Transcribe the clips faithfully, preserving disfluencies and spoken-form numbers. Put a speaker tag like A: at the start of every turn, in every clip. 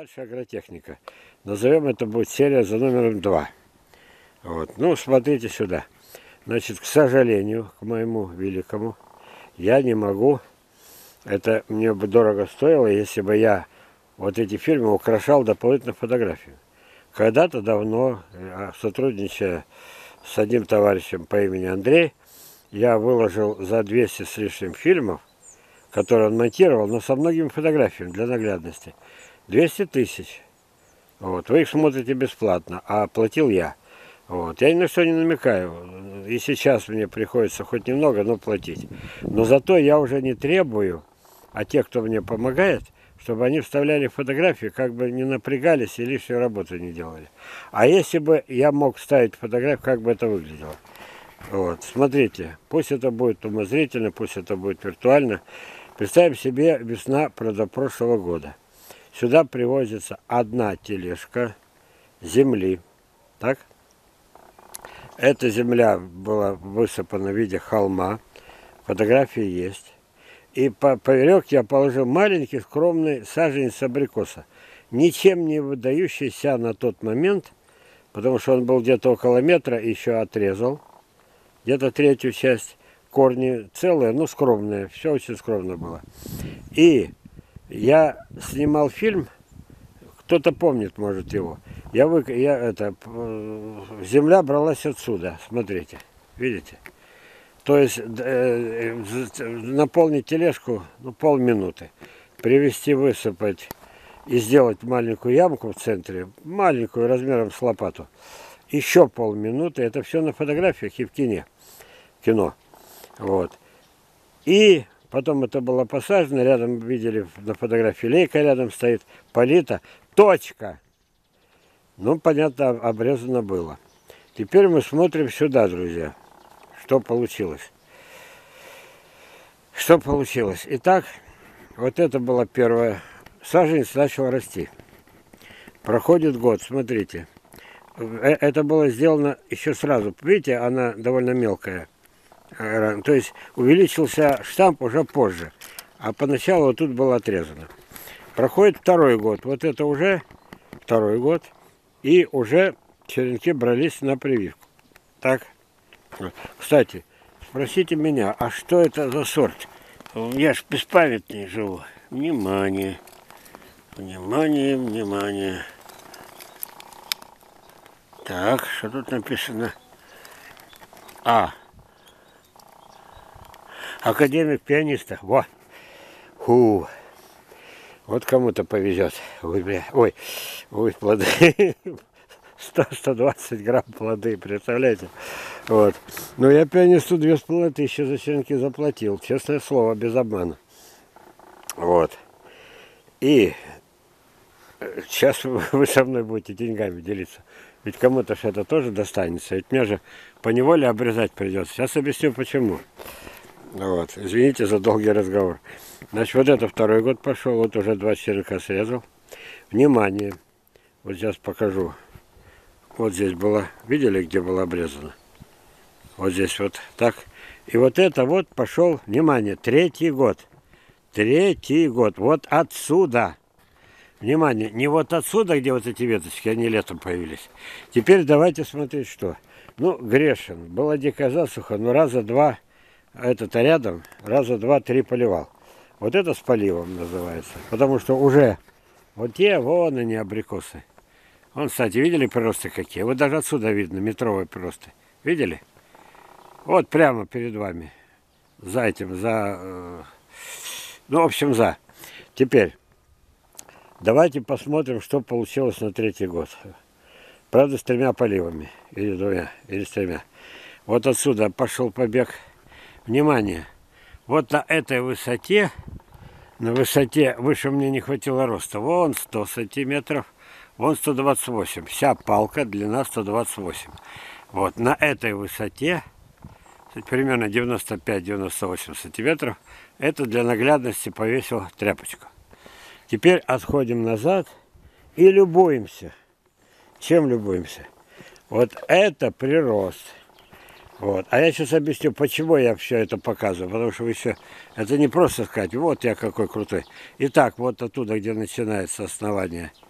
A: Дальше агротехника. Назовем это будет серия за номером два. Вот. Ну, смотрите сюда. Значит, к сожалению, к моему великому, я не могу, это мне бы дорого стоило, если бы я вот эти фильмы украшал дополнительно фотографию. Когда-то давно, сотрудничая с одним товарищем по имени Андрей, я выложил за двести с лишним фильмов, которые он монтировал, но со многими фотографиями для наглядности. двести тысяч. Вот. Вы их смотрите бесплатно, а платил я. Вот. Я ни на что не намекаю. И сейчас мне приходится хоть немного, но платить. Но зато я уже не требую, а те, кто мне помогает, чтобы они вставляли фотографии, как бы не напрягались и лишнюю работу не делали. А если бы я мог вставить фотографию, как бы это выглядело? Вот. Смотрите, пусть это будет умозрительно, пусть это будет виртуально. Представим себе весна прошлого года. Сюда привозится одна тележка земли. Так? Эта земля была высыпана в виде холма. Фотографии есть. И по поверек я положил маленький скромный саженец абрикоса. Ничем не выдающийся на тот момент, потому что он был где-то около метра, и еще отрезал. Где-то третью часть. Корни целые, но скромные. Все очень скромно было. И я снимал фильм, кто-то помнит, может, его. Я, вы, я это, земля бралась отсюда, смотрите, видите? То есть э, наполнить тележку, ну, полминуты, привезти, высыпать и сделать маленькую ямку в центре, маленькую размером с лопату. Еще полминуты, это все на фотографиях и в кино. кино. Вот. И потом это было посажено, рядом видели на фотографии лейка рядом стоит, полита, точка. Ну, понятно, обрезано было. Теперь мы смотрим сюда, друзья, что получилось. Что получилось? Итак, вот это была первая. Саженец начал расти. Проходит год, смотрите. Это было сделано еще сразу. Видите, она довольно мелкая. То есть увеличился штамп уже позже. А поначалу вот тут было отрезано. Проходит второй год. Вот это уже второй год. И уже черенки брались на прививку. Так. Кстати, спросите меня, а что это за сорт? Я ж беспамятный живу. Внимание. Внимание, внимание. Так, что тут написано? А. Академик пианистов. Во. Фу. Вот кому-то повезет. Ой, бля. Ой, ой, плоды. сто — сто двадцать грамм плоды, представляете? Вот. Но я пианисту две с половиной тысячи за черенки заплатил. Честное слово, без обмана. Вот. И сейчас вы со мной будете деньгами делиться. Ведь кому-то же это тоже достанется. Ведь мне же поневоле обрезать придется. Сейчас объясню почему. Вот. Извините за долгий разговор. Значит, вот это второй год пошел. Вот уже два черенка срезал. Внимание. Вот сейчас покажу. Вот здесь было. Видели, где было обрезано? Вот здесь вот так. И вот это вот пошел. Внимание. Третий год. Третий год. Вот отсюда. Внимание. Не вот отсюда, где вот эти веточки, они летом появились. Теперь давайте смотреть, что. Ну, грешен. Была дикая засуха, но раза два... Это-то рядом, раза два-три поливал. Вот это с поливом называется. Потому что уже вот те, вон они абрикосы. Вон, кстати, видели приросты какие? Вот даже отсюда видно метровые приросты. Видели? Вот прямо перед вами. За этим, за... Э, ну, в общем, за. Теперь, давайте посмотрим, что получилось на третий год. Правда, с тремя поливами. Или двумя, или с тремя. Вот отсюда пошел побег. Внимание, вот на этой высоте, на высоте, выше мне не хватило роста, вон сто сантиметров, вон сто двадцать восемь, вся палка, длина сто двадцать восемь. Вот на этой высоте, примерно девяносто пять — девяносто восемь сантиметров, это для наглядности повесил тряпочку. Теперь отходим назад и любуемся. Чем любуемся? Вот это прирост. Вот. А я сейчас объясню, почему я все это показываю. Потому что вы еще... Это не просто сказать, вот я какой крутой. Итак, вот оттуда, где начинается основание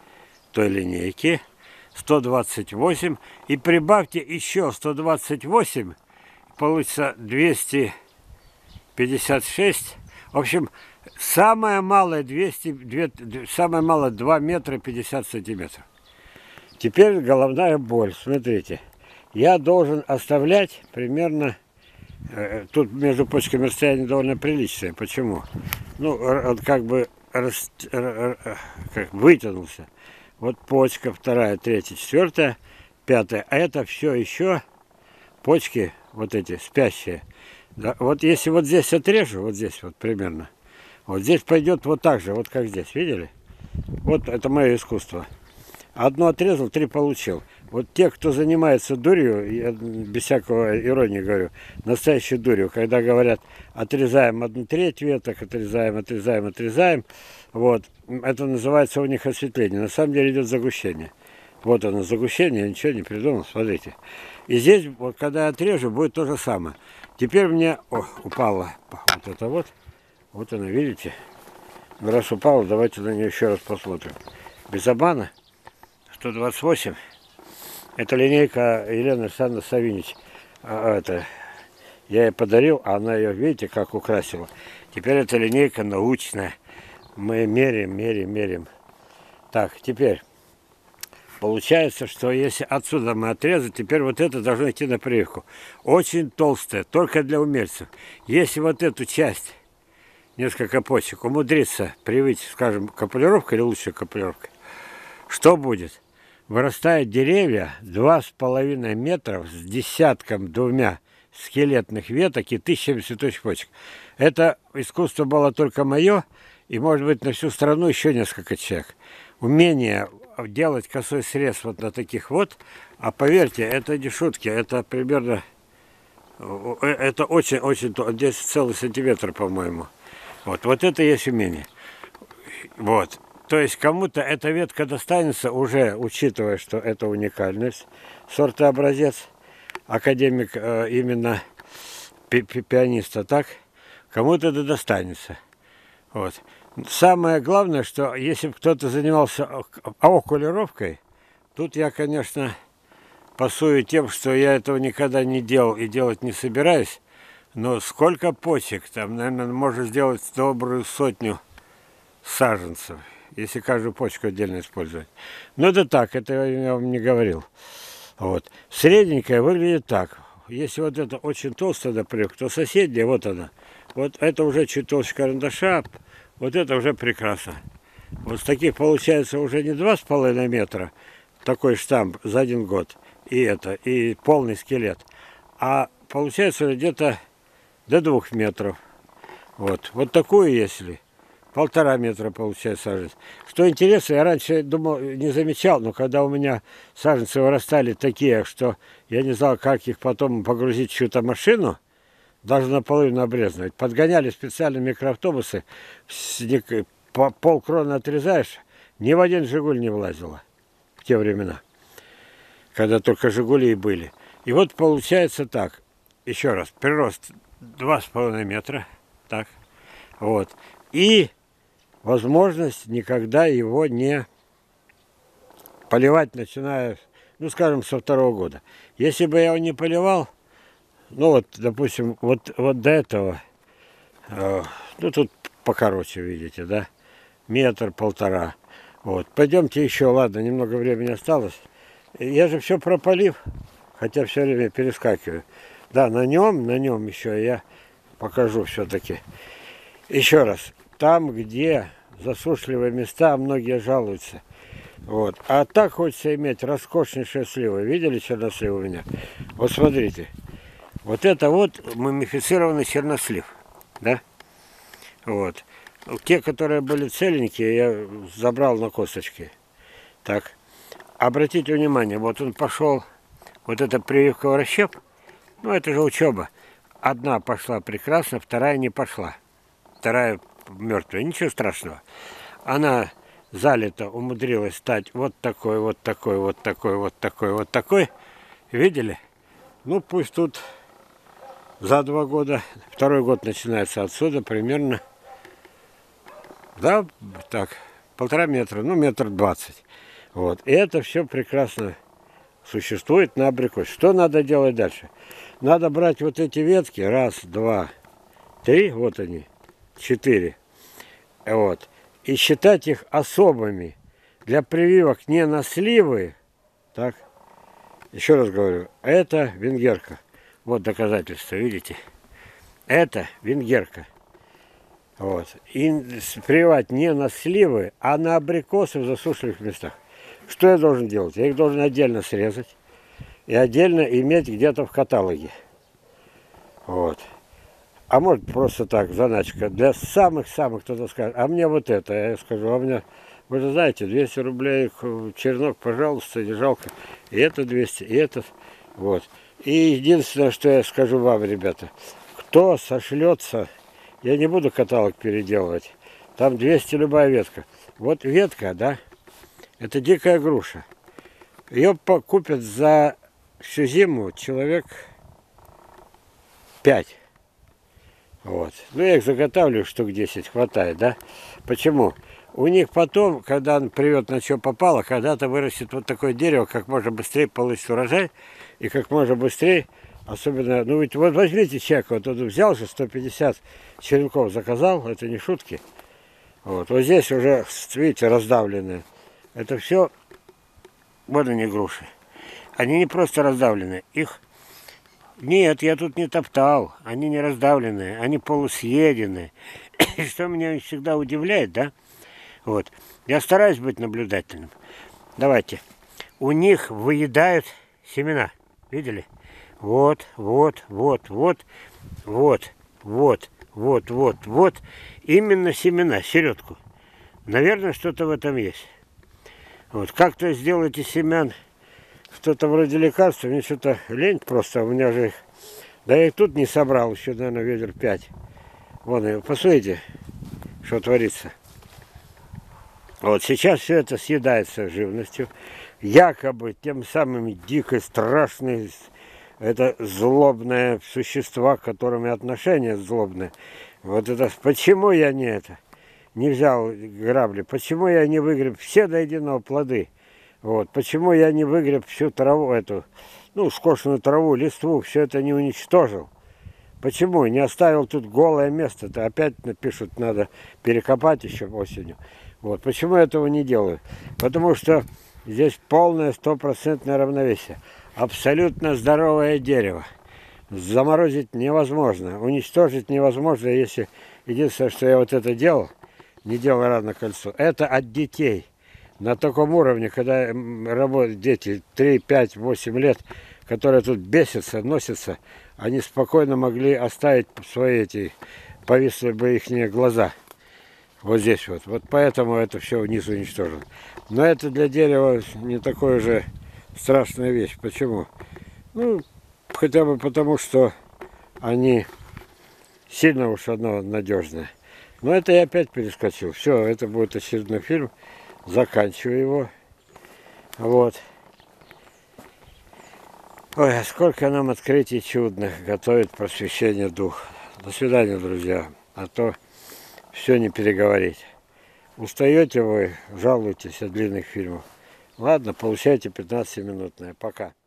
A: той линейки. сто двадцать восемь. И прибавьте еще сто двадцать восемь. Получится двести пятьдесят шесть. В общем, самое малое двести, два, самое малое два метра пятьдесят сантиметров. Теперь головная боль. Смотрите. Я должен оставлять примерно... Э, тут между почками расстояние довольно приличное. Почему? Ну, он как бы рас, как вытянулся. Вот почка, вторая, третья, четвертая, пятая. А это все еще почки, вот эти, спящие. Да, вот если вот здесь отрежу, вот здесь вот примерно, вот здесь пойдет вот так же, вот как здесь, видели? Вот это мое искусство. Одно отрезал, три получил. Вот те, кто занимается дурью, я без всякого иронии говорю, настоящей дурью, когда говорят, отрезаем одну треть веток, отрезаем, отрезаем, отрезаем, вот, это называется у них осветление. На самом деле идет загущение. Вот оно, загущение, я ничего не придумал, смотрите. И здесь, вот когда я отрежу, будет то же самое. Теперь мне, о, упала вот это вот, вот она, видите? Раз упала, давайте на нее еще раз посмотрим. Без обмана. сто двадцать восемь. Это линейка Елены Александровны Савинич. А, это, я ей подарил, а она ее, видите, как украсила. Теперь эта линейка научная. Мы меряем, меряем, меряем. Так, теперь. Получается, что если отсюда мы отрезать, теперь вот это должно идти на прививку. Очень толстая, только для умельцев. Если вот эту часть, несколько почек, умудриться привить, скажем, капулировкой или лучше капулировкой, что будет? Вырастают деревья два с половиной метров с десятком двумя скелетных веток и тысячами цветочных почек. Это искусство было только мое, и может быть на всю страну еще несколько человек. Умение делать косой срез вот на таких вот, а поверьте, это не шутки, это примерно, это очень-очень, здесь целый сантиметр, по-моему. Вот, вот это есть умение. Вот. То есть кому-то эта ветка достанется, уже учитывая, что это уникальность, сорта образец, академик э, именно пи пи пианиста, так, кому-то это достанется. Вот. Самое главное, что если бы кто-то занимался окулировкой, тут я, конечно, пасую тем, что я этого никогда не делал и делать не собираюсь, но сколько почек, там, наверное, можно сделать добрую сотню саженцев, если каждую почку отдельно использовать. Но это так, это я вам не говорил. Вот. Средненькая выглядит так. Если вот это очень толстая, например, то соседняя, вот она. Вот это уже чуть толще карандаша, вот это уже прекрасно. Вот с таких получается уже не два с половиной метра, такой штамп за один год, и это, и полный скелет, а получается где-то до двух метров. Вот, вот такую, если полтора метра получается саженец. Что интересно, я раньше думал, не замечал, но когда у меня саженцы вырастали такие, что я не знал, как их потом погрузить в чью-то машину, даже наполовину обрезанную. Подгоняли специальные микроавтобусы, полкроны отрезаешь, ни в один «Жигуль» не влазило в те времена, когда только «Жигули» и были. И вот получается так, еще раз, прирост два с половиной метра, так, вот, и возможность никогда его не поливать, начиная, ну, скажем, со второго года. Если бы я его не поливал, ну, вот, допустим, вот, вот до этого, э, ну, тут покороче, видите, да, метр-полтора. Вот, пойдемте еще, ладно, немного времени осталось. Я же все прополив, хотя все время перескакиваю. Да, на нем, на нем еще я покажу все-таки. Еще раз, там, где засушливые места, многие жалуются. Вот. А так хочется иметь роскошнейшие сливы. Видели чернослив у меня? Вот смотрите. Вот это вот мумифицированный чернослив. Да? Вот. Те, которые были целенькие, я забрал на косточки. Так. Обратите внимание, вот он пошел, вот эта прививка в расщеп. Ну, это же учеба. Одна пошла прекрасно, вторая не пошла. Вторая мертвая. Ничего страшного. Она залита, умудрилась стать вот такой, вот такой, вот такой, вот такой, вот такой. Видели? Ну, пусть тут за два года, второй год начинается отсюда, примерно, да, так, полтора метра, ну, метр двадцать. Вот. И это все прекрасно существует на абрикосе. Что надо делать дальше? Надо брать вот эти ветки, раз, два, три, вот они, четыре, вот, и считать их особыми. Для прививок не на сливы, так, еще раз говорю, это венгерка. Вот доказательство, видите? Это венгерка. Вот. И прививать не на сливы, а на абрикосы в засушливых местах. Что я должен делать? Я их должен отдельно срезать и отдельно иметь где-то в каталоге. Вот. А может просто так, заначка. Для самых-самых кто-то скажет, а мне вот это. Я скажу, а мне, вы же знаете, двести рублей чернок, пожалуйста, не жалко. И это двести, и это. Вот. И единственное, что я скажу вам, ребята, кто сошлется, я не буду каталог переделывать. Там двести любая ветка. Вот ветка, да, это дикая груша. Ее купят за всю зиму человек пять. Вот. Ну, я их заготавливаю, штук десять хватает, да? Почему? У них потом, когда он привет на что попало, когда-то вырастет вот такое дерево, как можно быстрее получить урожай, и как можно быстрее, особенно, ну ведь вот возьмите человек, вот он взял же сто пятьдесят черенков, заказал, это не шутки. Вот, вот здесь уже, видите, раздавленные. Это все, вот они груши. Они не просто раздавлены, их... Нет, я тут не топтал, они не раздавленные, они полусъедены. Что меня всегда удивляет, да? Вот. Я стараюсь быть наблюдательным. Давайте. У них выедают семена. Видели? Вот, вот, вот, вот, вот, вот, вот, вот, вот. Именно семена, середку. Наверное, что-то в этом есть. Вот. Как-то сделать из семян что-то вроде лекарства, мне что-то лень просто, у меня же их... Да я их тут не собрал, еще, наверное, ведер пять. Вон, посмотрите, что творится. Вот сейчас все это съедается живностью. Якобы тем самым дикой, страшной, это злобное существа, к которым отношения злобные. Вот это, почему я не это, не взял грабли, почему я не выгреб все до единого плоды? Вот, почему я не выгреб всю траву эту, ну, скошенную траву, листву, все это не уничтожил? Почему? Не оставил тут голое место-то, опять напишут, надо перекопать еще осенью. Вот, почему я этого не делаю? Потому что здесь полное стопроцентное равновесие. Абсолютно здоровое дерево. Заморозить невозможно, уничтожить невозможно, если единственное, что я вот это делал, не делал рано кольцо, это от детей. На таком уровне, когда работают дети три, пять, восемь лет, которые тут бесятся, носятся, они спокойно могли оставить свои эти, повисли бы их глаза. Вот здесь вот. Вот поэтому это все вниз уничтожено. Но это для дерева не такая же страшная вещь. Почему? Ну, хотя бы потому, что они сильно уж одно надежное. Но это я опять перескочил. Все, это будет очередной фильм. Заканчиваю его. Вот. Ой, а сколько нам открытий чудных готовит просвещение дух. До свидания, друзья. А то все не переговорить. Устаете вы, жалуетесь от длинных фильмов. Ладно, получайте пятнадцатиминутное. Пока.